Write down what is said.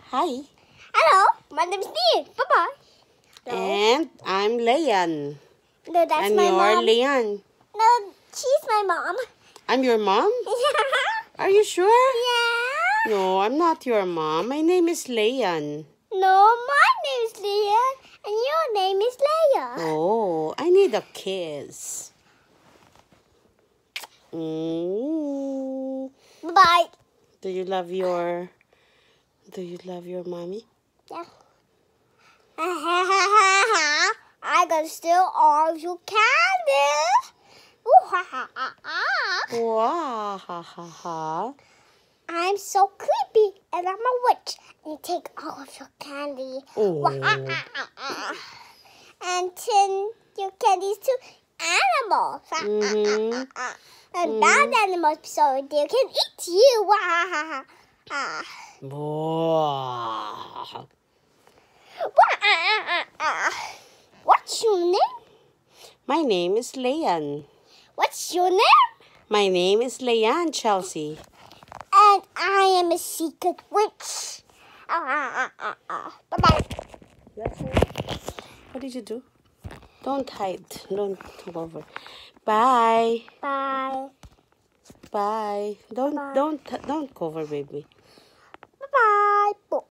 Hi. Hello, my name is Leah. Bye-bye. And I'm Leighann. No, that's And my you're mom. Leighann. No, she's my mom. I'm your mom? Yeah. Are you sure? Yeah. No, I'm not your mom. My name is Leighann. No, my name is Leah, and your name is Leah. Oh, I need a kiss. Bye. Do you love your mommy? Yeah. I got steal all your candy. Ooh, ha, ha, ha, ha. Wow, ha ha ha. I'm so creepy, and I'm a witch, and take all of your candy. Oh. And turn your candies to animals. And bad animals, so they can eat you. Wow. What's your name? My name is Leighann. What's your name? My name is Leighann, Chelsea. And I am a secret witch. Bye-bye. That's it. What did you do? Don't hide. Don't come over. Bye. Bye. Bye. Don't cover, baby.